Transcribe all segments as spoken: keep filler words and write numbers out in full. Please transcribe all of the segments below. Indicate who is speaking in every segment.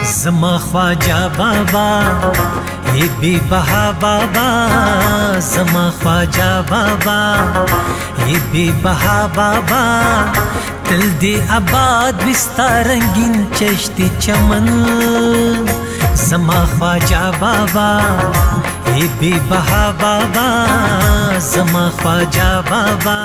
Speaker 1: زما خواجہ بابا ای بی بہا بابا زما خواجہ بابا ای بی بہا بابا تل دی آباد وستا رنگین چشتی چمن زما خواجہ بابا ای بی بہا بابا زما خواجہ بابا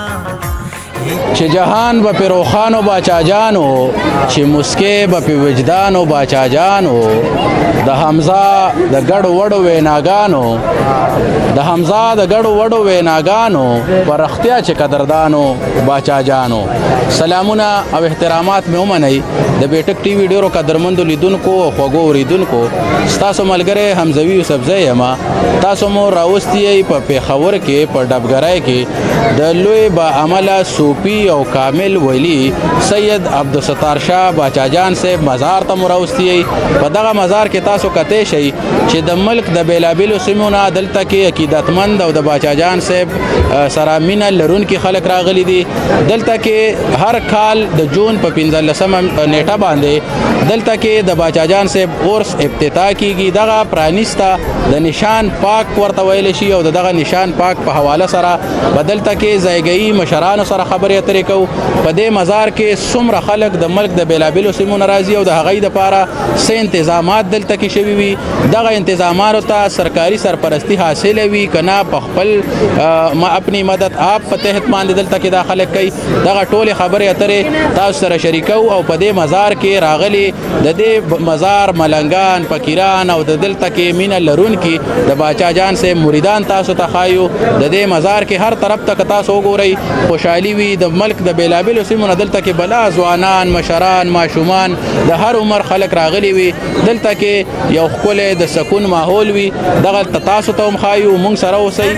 Speaker 2: چې جهان به پې روښانو باچا جانو چې مسکې به پې وجدانو باچا جانو د حمزه د ګډو وډو ویناګانو د حمزه د ګډو وډو ویناګانو په رښتیا چې قدردانو باچا جانو سلامونه او احترامات مې ومنئ د بیټک ټي وي ډېرو قدرمندو لیدونکو او خوږو اورېدونکو ستاسو ملګری حمزوي یوسفزی یم تاسو مو راوستي یئ په پېښور کې په ډبګرۍ کې د لوی با عمله صوفي او کامل ولی سید عبدالستار شاه باچا جان صاحب مزار ته مو راوستي یئ په دغه مزار کې تاسو کتی شئ چې د ملک د بېلابېلو سیمو نه دلته کې عقیدتمند او د باچا جان صاحب سره مینه لرونکي خلک راغلي دي دلته کې هر کال د جون په پنځلسمه نیټه باندې دلته کې د باچا جان صاحب عرس افتتاح کیږي دغه پرانیسته د نشان پاک ورته ویلی شي او د دغه نشان پاک په حواله سره په دلته کې ځایګهي مشرانو سره خبرې اترې کوو په دې مزار کې څومره خلک د ملک د بېلابېلو سیمو نه راځي او د هغوی دپاره څه انتظامات دلته کې شوي وي دغه انتظاماتو ته سرکاري سرپرستي حاصله وي که نه په خپل اپنی مدد آپ په تحت باندې دلته کې دا خلک کوي دغه ټولې خبرې اترې تاسو سره شریکو او په دې مزار کې راغلي د دې مزار ملنګان فقیران او د دلته کې مینه لرونکي د باچا جان صاحب مریدان تاسو ته ښایو د دې مزار کې هر طرف ته که تاسو وګورئ خوشحالي وي د ملک د بېلابېلو سیمو نه دلته کې بلا ځوانان مشران ماشومان د هر عمر خلک راغلي وي دلته کې یو ښکلی د سکون ماحول وي دغه تاسو ته هم ښایو موږ سره اوسئ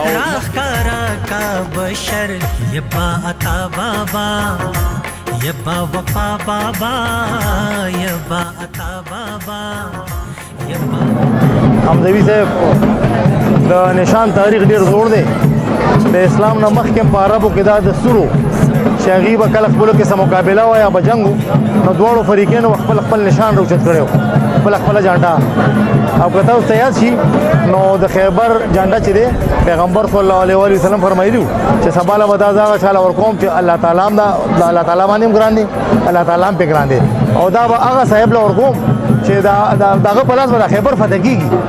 Speaker 1: بشر یبا عطا بابا یبا وفا بابا یبا عطا بابا یبا
Speaker 3: حمزوي صاحب د نشان تاریخ ډیر زوړ دی د اسلام نه مخکې په عربو کې دا دستور چې هغوی به کله خپلو کې څه مقابله وه یا به جنګ نو دواړو فریقینو به خپل خپل نشان راوچت کړی و خپله خپله جانډه او که تاسو ته یاد شي نو د خیبر جانډه چې دی پیغمبر صلی الله علیه وسلم فرمایلي وو چې سبا له به دا زه هغه چاله ورکوم چې الله تعالی هم دا د الله تعالی باندې هم ګران دی الله تعالی هم پرې ګران دی او دا به هغه صاحب له ورکوم چې د هغه په لاس به د خیبر فتح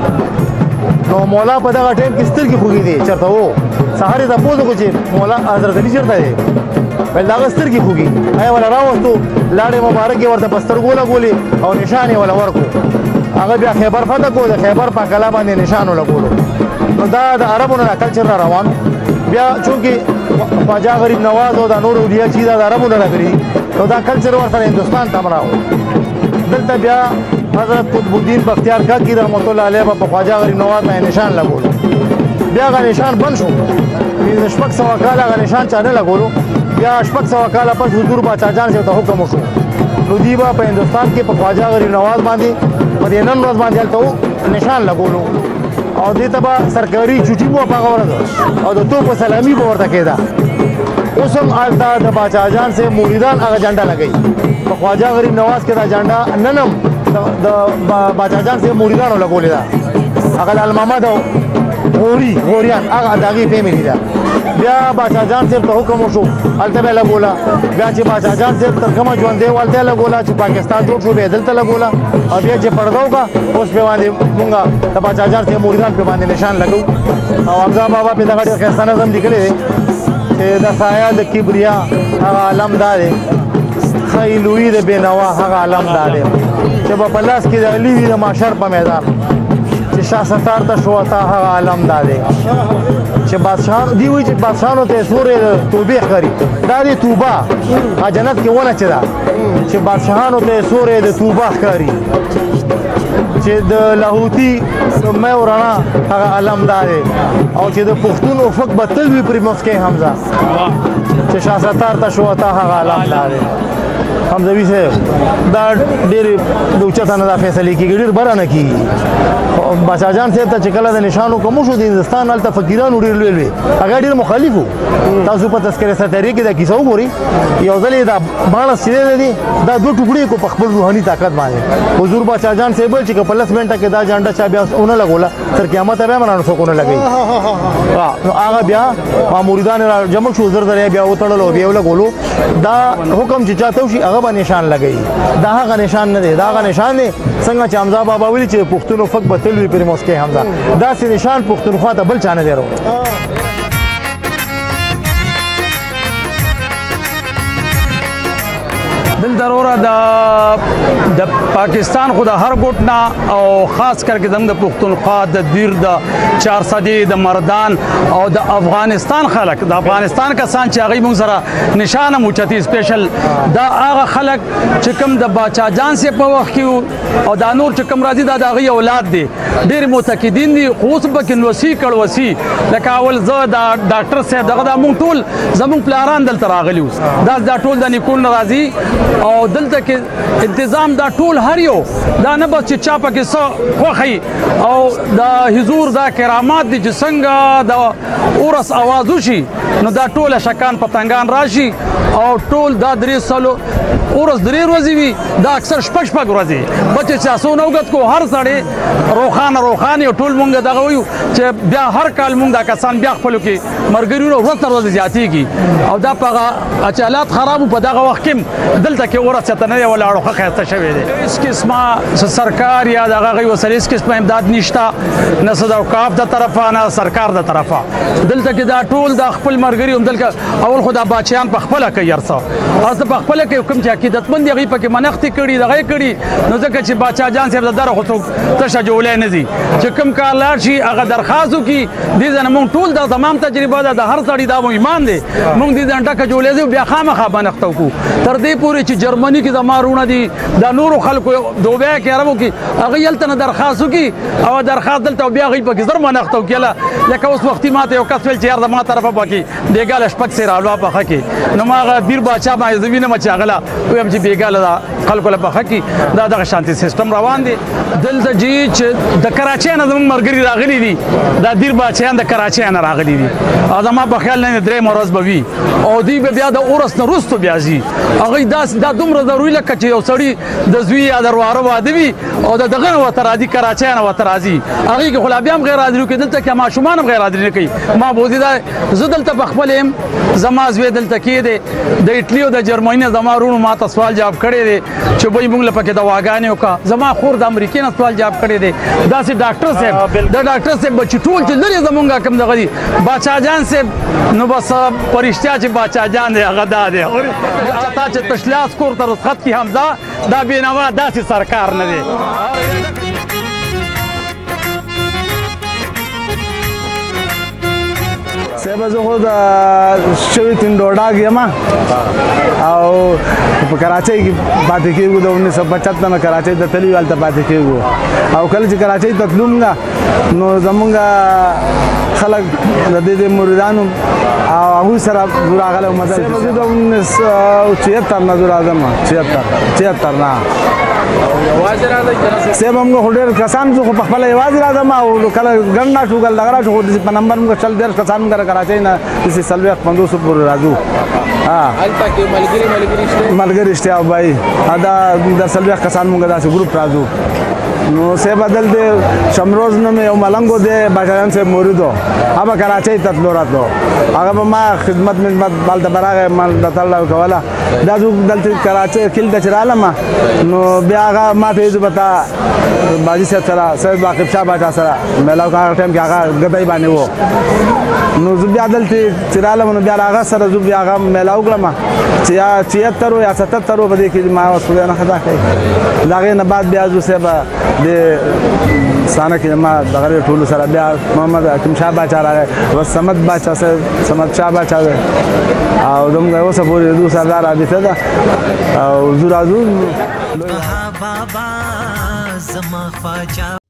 Speaker 3: کېږي نو مولا په دغه ټایم کې سترګې خوږې دي چېرته و سهار یې تپوس وکړو چې مولا حضرت علي چېرته دی ویل د هغه سترګې خوږي هغه وله راوستو لاړې مبارکې ورته په سترګو لګولې او نشان یې وله ورکړو هغه بیا خیبر فتح کړو د خیبر په کلا باندې نشان ولګولو نو دا د عربو نه دا کلچر را روان بیا چونکې خواجه غریب نواز او دا نور اولیا چې دا د عربو نه راغلي نو دا کلچر ورسره هندوستان ته هم راغلو دلته بیا حضرت قطب الدین بختیار کاکی رحمت الله علیه په خواجه غریب نواز باندې نشان لګولو بیا هغه نشان بند شو پنځه شپږ سوه کاله هغه نشان چا نه لګولو بیا شپږ سوه کاله پس حضور باچا جان صاحب ته حکم وشو نو دوی به په هندوستان کې په خواجه غریب نواز باندې په دې نن ورځ باندې هلته نشان لګولو او دې ته به سرکاري چوټي به په هغه ورځ او د توپ سلامي به ورته کېده اوس هم هلته د باچا جان صاحب مریدان هغه جنډه لګوي په خواجه غریب نواز کې دا جنډه نن هم د باچا جان صاحب مریدانو لګولې ده هغه لال محمد او غوري غوریان هغه د هغې فیملي ده بیا باچا جان صاحب ته حکم وشو هلته به یې لګوله بیا چې باچا جان صاحب تر کومه ژوندی و هلته یې لګوله چې پاکستان جوړ شو بیا یې دلته لګوله او بیا چې پرده وکړه اوس پرې باندې مونږ د باچا جان صاحب مریدان پرې باندې نشان لګو او حمزه بابا پرې دغه ډېر ښایسته نظم لیکلی دی چې د سایه د کبریا هغه علم دا دی ښایي لویي د بېنوا هغه علم دا دی چې به په لاس کې د علي وي د ماشر په میدان چې شاه ستار ته شو تا هغه علم دا دی چې بادشاهانو دی وایي چې بادشاهانو ته یې سورې د توبې ښکاري دا دی توبه هغه جنت کې ونه چې ده چې بادشاهانو ته یې سورې د توبه ښکاري چې د لاهوتي مې او رڼا هغه علم دا دی او چې د پښتون افق به تل وي پرې مسکی حمزه چې شاه ستار ته شو تا هغه علم دا دی حمزوي صاحب دا ډېرې د اوچته نه دا فیصلې کېږي ډېر بره نه کېږي باچا جان صاحب ته چې کله د نشانو کوم شو د هندوستان هلته فقیرانو ډېر لوی لوی هغه ډېر مخالف وو تاسو په تذکره ستارې کې دا کیسه وګورئ یو ځل یې دا باڼه چې دی دا دوه ټوکړې کو په خپل روحاني طاقت باندې حضور باچا جان صاحب ویل چې که په لس منټه کې دا جانډه چا بیا ونه لګوله تر قیامته بیا منانو څوک ونه لګوي نو هغه بیا مریدان را جمع شو زر زر بیا وتړل او بیا ولګولو دا حکم چې چاته وشي هغه به نشان لګوي دا هغه نشان نه دی دا هغه نشان دی څنګه چې حمزه بابا ویلي چې پښتون فک به تل وي پرې موسکی حمزه داسې نشان پښتونخوا ته بل چا نه دی راوړی
Speaker 4: دلته وروره د د پاکستان خو د هر ګوټ نه او خاص کر کې زموږ د پښتونخوا د دیر د چارسدې د مردان او د افغانستان خلک د افغانستان کسان چې هغوی موږ سره نشانه موچتي سپیشل دا هغه خلک چې کوم د باچا جان صاحب په وخت کې او دا نور چې کوم راځي دا د هغوی اولاد دي ډېر معتقدین دي خو اوس پکې نوسي کړوسي لکه اول زه د ډاکټر صاحب دغه دا موږ ټول زموږ پلاران دلته راغلي اوس دا دا ټول د نیکون نه راځي او دلته کې انتظام دا ټول هر یو دا نه بس چې چا پکې څه خوښوي او د حضور دا کرامات دي چې څنګه د اورس اواز وشي نو دا ټوله شکان پتنګان راشي او ټول دا درې سلو اورس درې ورځې وي دا اکثر شپږ شپږ ورځې بچې چې آسونه وګت کو هر سړی روښانه روښانه ټول مونږ دغه وایو چې بیا هر کال مونږ دا کسان بیا خپلو کې مرګري ورځ تر ورځې زیاتېږي او دا په هغه چې حالات خراب په دغه وخت کې دلته کې اورس چېرته نه دی ولاړو ښه ښایسته شوی دی هېڅ قسمه سرکار یا د هغې وسلې هېڅ قسمه امداد نشته نه څه د اوقاف د طرفه نه سرکار د طرفه دلته کې دا ټول د خپل مرګري هم دلته اول خو دا باچیان په خپله کوي هر څه اوس په خپله کوي کوم چې عقیدتمند دي هغوی پکې منښتې کړي دغه یې کړي نو ځکه چې باچا جان صاحب د دره خو څوک تشه جولی نه ځي چې کوم کار لاړ شي هغه درخواست وکړي دې ځای نه مونږ ټول دا تمام تجربه ده د هر سړي دا مو ایمان دی مونږ دې ځای نه ډکه جولی ځو بیا خامخا منښته وکړو تر دې پورې چې جرمني کې زما وروڼه دي دا نورو خلکو دوبۍ کې عربو کې هغوی هلته نه درخواست وکړي او درخواست دلته بیا هغوی پکې زر منښته وکړله لکه اوس وختي ما ته یو کس ویل چې یار زما طرفه پکې بېګا له شپږ سېره حلوا پخه کړي نو ما هغه دیر باچا باندې زه وینم چې هغه له ویم چې بېګا له خلکو له پخه کړي دا دغه شانتي سیسټم روان دی دلته جي چې د کراچۍ نه زموږ ملګري راغلي دي دا دیر باچیان د کراچۍ نه راغلي دي او زما په خیال نه درېیمه ورځ به وي او دوی به بیا د اورس نه وروستو بیا ځي هغوی داسې دا دومره ضروري لکه چې یو سړي د زوی یا د ورواره واده وي او د دغه نه ورته راځي کراچۍ نه ورته راځي هغوی کې خو لا بیا هم غیر حاضري وکړي دلته کې ماشومان هم غیر حاضري نه کوي ما بوزي دا زه دلته په خپل یم زما زوی دلته کې دی د ایټلي او د جرمني نه زما وروڼو ما ته سوال جواب کړی دی چې وایي موږ له پکې دواګانې وکړه زما خور د امریکې نه سوال جواب کړی دی داسې ډاکټر صاحب د ډاکټر صاحب به چې ټول چې لرې زمونږ کوم دغه دي باچا جان صاحب نو بس په رښتیا چې باچا جان دی هغه دا دی تا چې تشلاس کور ته رخصت کړي حمزه دا بېنوا داسې سرکار نه دی
Speaker 5: صاحب زه خو د شوي تنډوډاګ یم او په کراچۍ کې پاتې کېږو د انیس سو پچهتر نه کراچۍ ته تللي یو هلته پاتې کېږو او کله چې کراچۍ ته تلو موږ نو زمونږ خلک د دې د مریدانو او هغوی سره زه راغلی وم زه د انیس سو چهتر نه زه راځم چهتر چهتر نه صاحب موږ خو ډېر کسان زه خو په خپله یوازې راځم او کله ګڼ نه شو کله دغه را شو خو داسې په نمبر موږ چل دېرش کسان موږ کراچۍ نه داسې څلوېښت پنځوسو پورې راځو ملګري شته بھائی دا د څلوېښت کسان موږ داسې ګروپ راځو نو صاحب دلته شمروز نوم یو ملنګ و دی باچا جان صاحب مرید و هغه به کراچۍ ته تلو راتلو هغه به ما خدمت مدمت هلته به راغی ما د تړله کوله دا زه دلته کراچۍ کلي ته چې رالم نو بیا هغه ما ته ویل به تا باجي صاحب سره سید واقف شاه باچا سره میلاو هغه ټایم کې هغه ګدی باندې و نو زه بیا دلته چې رالم نو بیا هغه سره زه بیا هغه میلاو کړم چې یا چهتر و یا ستتر و په دې کې ما اوس خدای نه خدا کوي د هغې نه بعد بیا زه صاحب د سانه کې ما دغه ټولو سره بیا محمد حکیم شاه باچا راغی بس صمد باچا صاحب صمد شاه باچا دی او زموږ اوسه پورې دو سردار رابطه ده او زه راځو
Speaker 1: بابا زما خواجه